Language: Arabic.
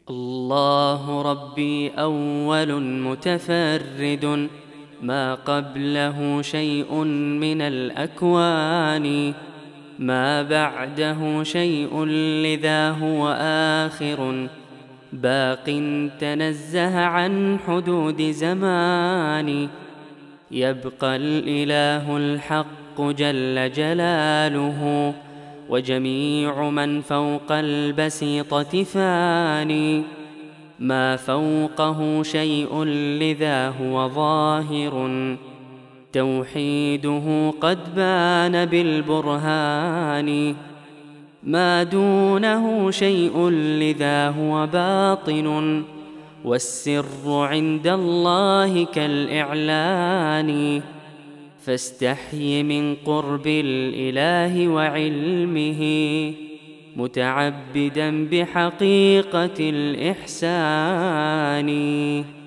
الله ربي أول متفرد، ما قبله شيء من الأكوان، ما بعده شيء لذا هو آخر، باق تنزه عن حدود زمان. يبقى الإله الحق جل جلاله، وجميع من فوق البسيطة فاني، ما فوقه شيء لذا هو ظاهر، توحيده قد بان بالبرهان، ما دونه شيء لذا هو باطن، والسر عند الله كالإعلان. فاستحي من قرب الإله وعلمه، متعبدا بحقيقة الإحسان.